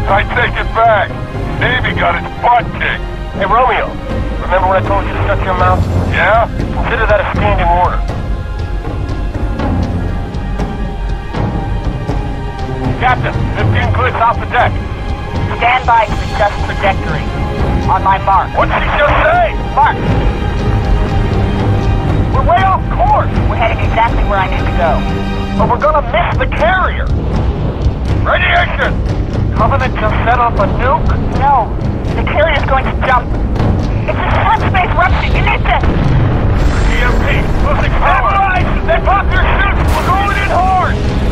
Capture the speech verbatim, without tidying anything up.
I take it back. Navy got its butt kicked. Hey, Romeo. Remember when I told you to shut your mouth? Yeah? Consider that a standing order. Captain, fifteen clicks off the deck. Stand by to adjust trajectory. On my mark. What did he just say? Mark! We're way off course, We're heading exactly where I need to go. but we're gonna miss the carrier. Radiation! Covenant just set off a nuke? No, the carrier's going to jump. It's a subspace rupture. You need this. E M P, losing power! Stabilize! They popped their chutes! We're going in hard!